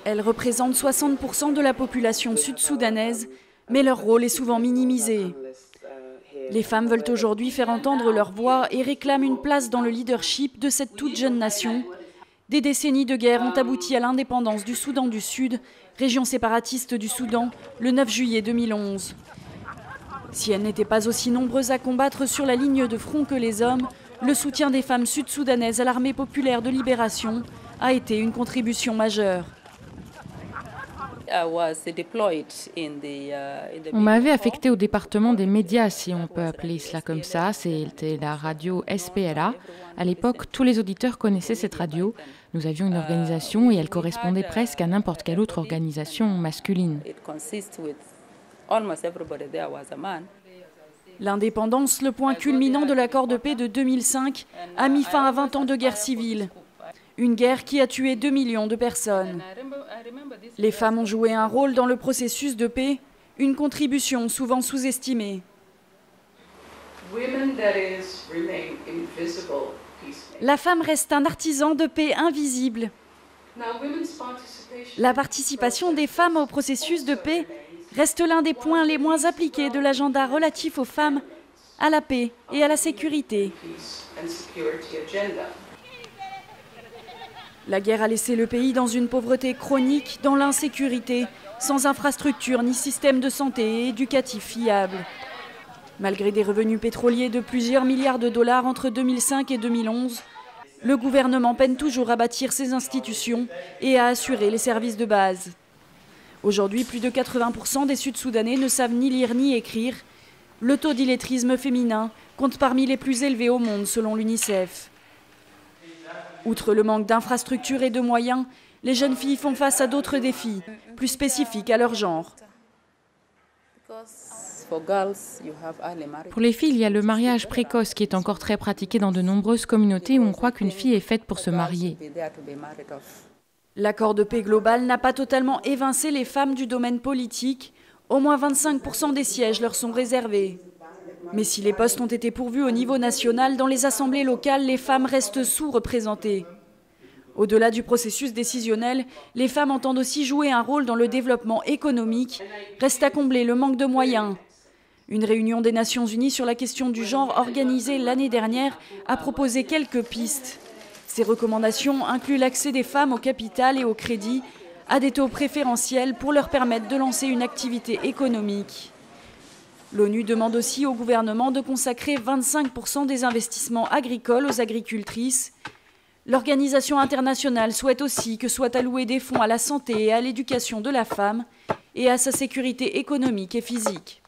Elles représentent 60% de la population sud-soudanaise, mais leur rôle est souvent minimisé. Les femmes veulent aujourd'hui faire entendre leur voix et réclament une place dans le leadership de cette toute jeune nation. Des décennies de guerre ont abouti à l'indépendance du Soudan du Sud, région séparatiste du Soudan, le 9 juillet 2011. Si elles n'étaient pas aussi nombreuses à combattre sur la ligne de front que les hommes, le soutien des femmes sud-soudanaises à l'armée populaire de libération a été une contribution majeure. On m'avait affectée au département des médias, si on peut appeler cela comme ça. C'était la radio SPLA. À l'époque, tous les auditeurs connaissaient cette radio. Nous avions une organisation et elle correspondait presque à n'importe quelle autre organisation masculine. L'indépendance, le point culminant de l'accord de paix de 2005, a mis fin à 20 ans de guerre civile. Une guerre qui a tué 2 millions de personnes. Les femmes ont joué un rôle dans le processus de paix, une contribution souvent sous-estimée. La femme reste un artisan de paix invisible. La participation des femmes au processus de paix reste l'un des points les moins appliqués de l'agenda relatif aux femmes, à la paix et à la sécurité. La guerre a laissé le pays dans une pauvreté chronique, dans l'insécurité, sans infrastructure ni système de santé et éducatif fiable. Malgré des revenus pétroliers de plusieurs milliards de dollars entre 2005 et 2011, le gouvernement peine toujours à bâtir ses institutions et à assurer les services de base. Aujourd'hui, plus de 80% des Sud-Soudanais ne savent ni lire ni écrire. Le taux d'illettrisme féminin compte parmi les plus élevés au monde selon l'UNICEF. Outre le manque d'infrastructures et de moyens, les jeunes filles font face à d'autres défis, plus spécifiques à leur genre. Pour les filles, il y a le mariage précoce qui est encore très pratiqué dans de nombreuses communautés où on croit qu'une fille est faite pour se marier. L'accord de paix global n'a pas totalement évincé les femmes du domaine politique. Au moins 25% des sièges leur sont réservés. Mais si les postes ont été pourvus au niveau national, dans les assemblées locales, les femmes restent sous-représentées. Au-delà du processus décisionnel, les femmes entendent aussi jouer un rôle dans le développement économique. Reste à combler le manque de moyens. Une réunion des Nations Unies sur la question du genre organisée l'année dernière a proposé quelques pistes. Ces recommandations incluent l'accès des femmes au capital et au crédit, à des taux préférentiels pour leur permettre de lancer une activité économique. L'ONU demande aussi au gouvernement de consacrer 25% des investissements agricoles aux agricultrices. L'organisation internationale souhaite aussi que soient alloués des fonds à la santé et à l'éducation de la femme et à sa sécurité économique et physique.